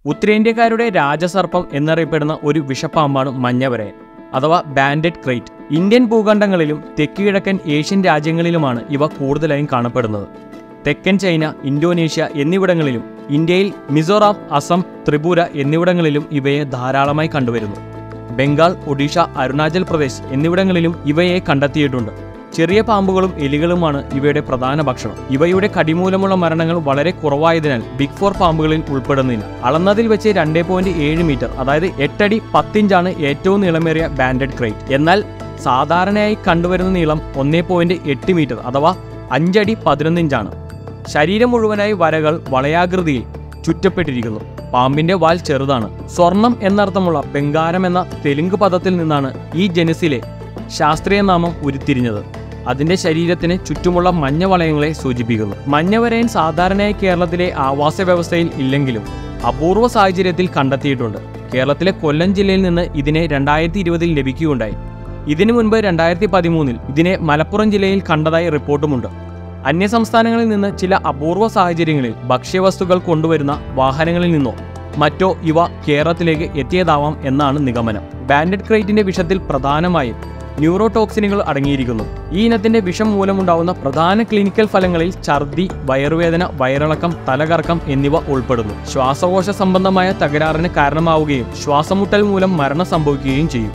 ഉത്തരേന്ത്യക്കാരുടെ രാജസർപ്പം എന്നറിയപ്പെടുന്ന ഒരു വിഷപ്പാമ്പാണ് മഞ്ഞവരയൻ അഥവാ ബാൻഡഡ് ക്രൈറ്റ്. ഇന്ത്യൻ ഭൂഖണ്ഡങ്ങളിലും തെക്ക് കിഴക്കൻ ഏഷ്യൻ രാജ്യങ്ങളിലുമാണ് ഇവ കൂടുതലായും കാണപ്പെടുന്നത്. തെക്കൻ ചൈന, ഇന്തോനേഷ്യ എന്നിവിടങ്ങളിലും ഇന്ത്യയിൽ മിസോറാം, അസം, ത്രിപുര എന്നിവിടങ്ങളിലും ഇവയെ ധാരാളമായി കണ്ടുവരുന്നു. ബംഗാൾ, ഒഡീഷ, അരുണാചൽ പ്രദേശ് എന്നിവിടങ്ങളിലും ഇവയെ കണ്ടെത്തിയിട്ടുണ്ട്. ചെറിയ പാമ്പുകളും എലികളുമാണ് ഇവയുടെ പ്രധാന ഭക്ഷണം. ഇവയുടെ കടിമൂലമുള്ള മരണങ്ങൾ വളരെ കുറവായതിനാൽ ബിഗ് 4 പാമ്പുകളിൽ ഉൾപ്പെടുന്നില്ല. അളന്നതിൽ വെച്ച് 2.7 മീറ്റർ, അതായത് 8 അടി 10 ഇഞ്ചാണ് ഏറ്റവും നീളമേറിയ ബാൻഡഡ് ക്രൈറ്റ്. എന്നാൽ സാധാരണയായി കണ്ടുവരുന്ന നീളം 1.8 മീറ്റർ അഥവാ 5 അടി 11 ഇഞ്ചാണ്. ശരീരം മുഴുവനായി വരകൾ വളയാകൃതിയിൽ ചുറ്റപ്പെട്ടിരിക്കുന്നു. പാമ്പിന്റെ വാൽ ചെറുതാണ്. സ്വർണം എന്നർത്ഥമുള്ള ബംഗാരം എന്ന തെലുങ്ക് പദത്തിൽ നിന്നാണ് ഈ ജനുസിലെ ശാസ്ത്രീയ നാമം ഉരുത്തിരിഞ്ഞത്. അതിന്റെ ശരീരത്തിന് ചുറ്റുമുള്ള മഞ്ഞ വളയങ്ങളെ സൂചിപ്പിക്കുന്നു. മഞ്ഞവരയൻ സാധാരണയായി കേരളത്തിലെ ആവാസ വ്യവസ്ഥയിൽ ഇല്ലെങ്കിലും അപൂർവ സാഹചര്യത്തിൽ കണ്ടെത്തിയിട്ടുണ്ട്. കേരളത്തിലെ കൊല്ലം ജില്ലയിൽ നിന്ന് ഇതിനെ 2020 ലഭിക്കുകയുണ്ടായി. ഇതിനു മുൻപ് 2013 ഇതിനെ മലപ്പുറം ജില്ലയിൽ കണ്ടതായി റിപ്പോർട്ടുമുണ്ട്. അന്യസംസ്ഥാനങ്ങളിൽ നിന്ന് ചില അപൂർവ സാഹചര്യങ്ങളിൽ ഭക്ഷ്യവസ്തുക്കൾ കൊണ്ടുവരുന്ന വാഹനങ്ങളിൽ നിന്നോ മറ്റോ ഇവ കേരളത്തിലേക്ക് എത്തിയതാവാം എന്നാണ് നിഗമനം. ബാൻഡഡ് ക്രൈറ്റിന്റെ വിഷത്തിൽ പ്രധാനമായും ന്യൂറോടോക്സിനുകൾ അടങ്ങിയിരിക്കുന്നു. ഈ ഇനത്തിന്റെ വിഷം മൂലമുണ്ടാവുന്ന പ്രധാന ക്ലിനിക്കൽ ഫലങ്ങളിൽ ഛർദി, വയറുവേദന, വയറിളക്കം, തലകറക്കം എന്നിവ ഉൾപ്പെടുന്നു. ശ്വാസകോശ സംബന്ധമായ തകരാറിന് കാരണമാവുകയും ശ്വാസമുട്ടൽ മൂലം മരണം സംഭവിക്കുകയും ചെയ്യും.